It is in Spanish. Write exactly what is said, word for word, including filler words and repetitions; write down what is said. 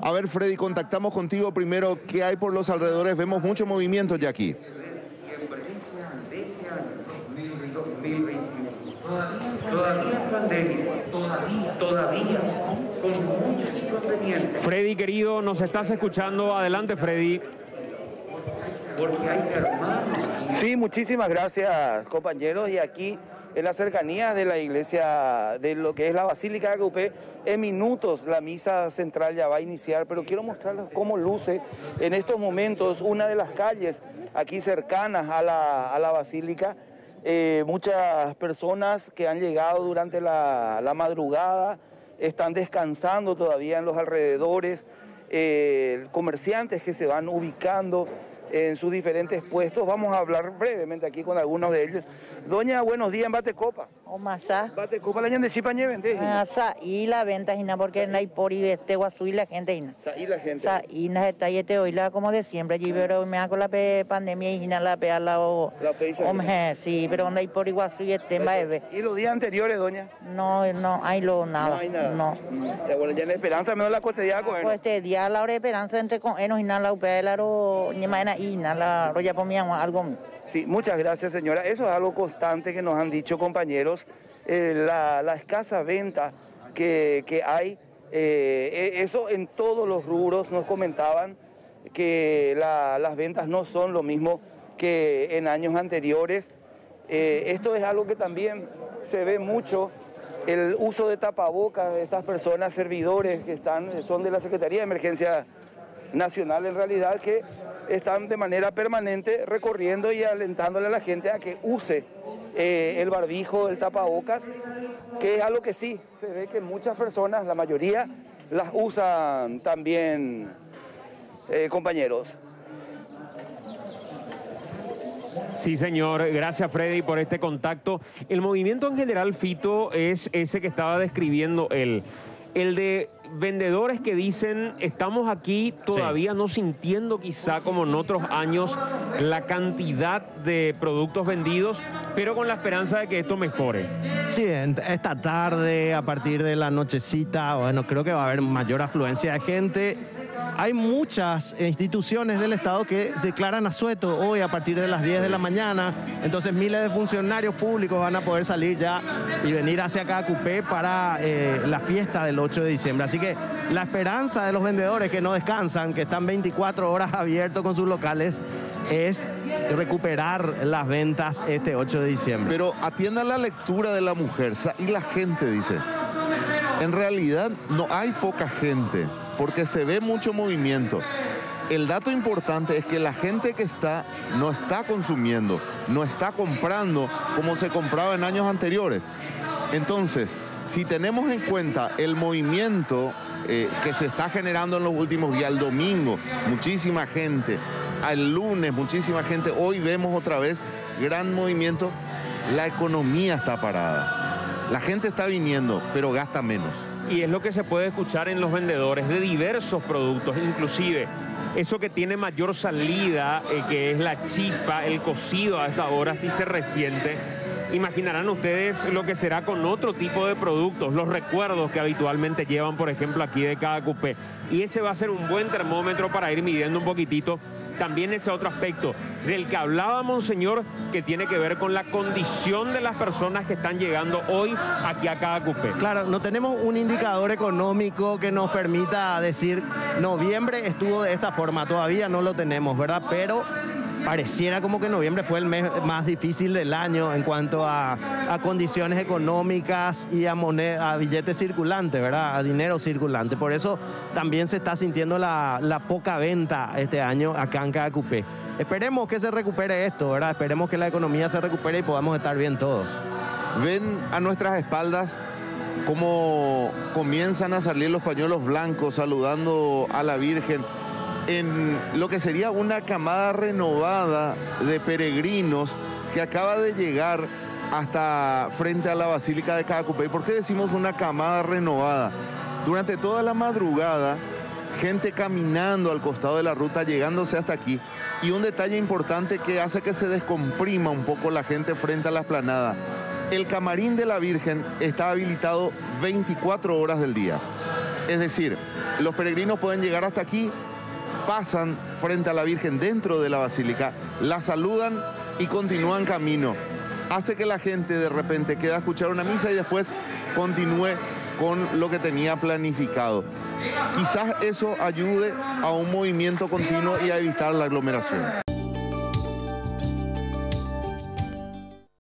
A ver, Freddy, contactamos contigo primero. ¿Qué hay por los alrededores? Vemos mucho movimiento ya aquí. Todavía pandemia, todavía, todavía, con muchos inconvenientes. Freddy, querido, nos estás escuchando. Adelante, Freddy. Porque hay hermanos. Sí, muchísimas gracias, compañeros. Y aquí, en la cercanía de la iglesia, de lo que es la Basílica de Acupé, en minutos la misa central ya va a iniciar, pero quiero mostrarles cómo luce en estos momentos una de las calles aquí cercanas a la, a la Basílica. Eh, muchas personas que han llegado durante la, la madrugada están descansando todavía en los alrededores, eh, comerciantes que se van ubicando en sus diferentes puestos. Vamos a hablar brevemente aquí con algunos de ellos. Doña, buenos días, en Batecopa. O masa. Batecopa, la ñande chipa ñeve, ¿entendés? Asa y la venta hina porque no hay por y este guasu y la gente hina. Y la gente. Sa y na está y este hoy la como de siempre allí pero me hago la pe pandemia y hina la pe a la o. La pe Hombre, sí, pero no hay por y guasu y este maeve. ¿Y los días anteriores, doña? No, no hay lo nada. No hay nada. No. Ya, bueno, ya en esperanza menos la cotidiana con él. Pues este día la hora de esperanza entre con enos y nada la upea la ro ni maena y nada la roya por mi algo. Sí, muchas gracias, señora. Eso es algo constante que nos han dicho compañeros. Eh, la, la escasa venta que, que hay, eh, eso en todos los rubros nos comentaban que la, las ventas no son lo mismo que en años anteriores. Eh, esto es algo que también se ve mucho, el uso de tapabocas de estas personas, servidores que están, son de la Secretaría de Emergencia Nacional en realidad, que están de manera permanente recorriendo y alentándole a la gente a que use eh, el barbijo, el tapabocas, que es algo que sí, se ve que muchas personas, la mayoría, las usan también, eh, compañeros. Sí, señor. Gracias, Freddy, por este contacto. El movimiento en general, Fito, es ese que estaba describiendo él. El de vendedores que dicen, estamos aquí todavía sí. no sintiendo quizá como en otros años la cantidad de productos vendidos, pero con la esperanza de que esto mejore. Sí, esta tarde, a partir de la nochecita, bueno, creo que va a haber mayor afluencia de gente. Hay muchas instituciones del Estado que declaran asueto hoy a partir de las diez de la mañana, entonces miles de funcionarios públicos van a poder salir ya y venir hacia acá a Acupé para eh, la fiesta del ocho de diciembre. Así que la esperanza de los vendedores que no descansan, que están veinticuatro horas abiertos con sus locales, es recuperar las ventas este ocho de diciembre. Pero atienda la lectura de la mujer y la gente dice, en realidad no hay poca gente, porque se ve mucho movimiento. El dato importante es que la gente que está, no está consumiendo, no está comprando como se compraba en años anteriores. Entonces, si tenemos en cuenta el movimiento eh, que se está generando en los últimos días, el domingo, muchísima gente, al lunes, muchísima gente, hoy vemos otra vez gran movimiento, la economía está parada. La gente está viniendo, pero gasta menos. Y es lo que se puede escuchar en los vendedores de diversos productos, inclusive eso que tiene mayor salida, eh, que es la chipa, el cocido a esta hora, sí se resiente. Imaginarán ustedes lo que será con otro tipo de productos, los recuerdos que habitualmente llevan, por ejemplo, aquí de cada cupé. Y ese va a ser un buen termómetro para ir midiendo un poquitito también ese otro aspecto del que hablaba Monseñor, que tiene que ver con la condición de las personas que están llegando hoy aquí a cada cupé. Claro, no tenemos un indicador económico que nos permita decir noviembre estuvo de esta forma, todavía no lo tenemos, ¿verdad? Pero pareciera como que noviembre fue el mes más difícil del año en cuanto a, a condiciones económicas y a, moneda, a billetes circulantes, ¿verdad? A dinero circulante. Por eso también se está sintiendo la, la poca venta este año acá en cada cupé. Esperemos que se recupere esto, ¿verdad? Esperemos que la economía se recupere y podamos estar bien todos. Ven a nuestras espaldas cómo comienzan a salir los pañuelos blancos saludando a la Virgen en lo que sería una camada renovada de peregrinos que acaba de llegar hasta frente a la Basílica de cada cupé. ¿Y por qué decimos una camada renovada? Durante toda la madrugada, gente caminando al costado de la ruta, llegándose hasta aquí. Y un detalle importante que hace que se descomprima un poco la gente frente a la explanada. El camarín de la Virgen está habilitado veinticuatro horas del día. Es decir, los peregrinos pueden llegar hasta aquí, pasan frente a la Virgen dentro de la basílica, la saludan y continúan camino. Hace que la gente de repente quede a escuchar una misa y después continúe con lo que tenía planificado. Quizás eso ayude a un movimiento continuo y a evitar la aglomeración.